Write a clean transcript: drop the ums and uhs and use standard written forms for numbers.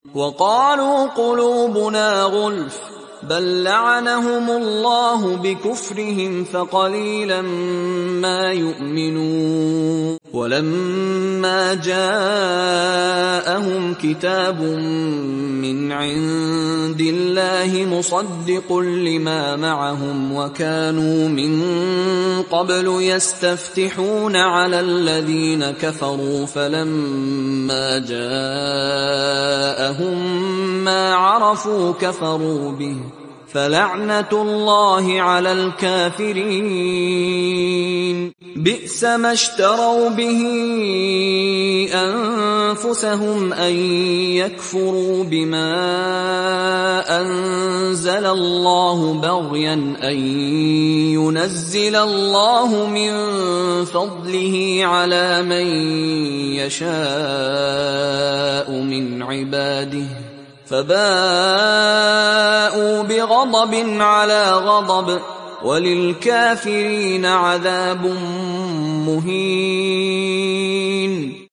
وقالوا قلوبنا غلف بل لعنهم الله بكفرهم فقليلا ما يؤمنون. ولما جاءهم كتاب من عند الله مصدق لما معهم وكانوا من قبل يستفتحون على الذين كفروا فلما جاءهم ما عرفوا كفروا به فلعنة الله على الكافرين. بئس ما اشتروا به أنفسهم أن يكفروا بما أنزل الله بغيا أن ينزل الله من فضله على من يشاء من عباده فباءوا بغضب على غضب وللكافرين عذاب مهين.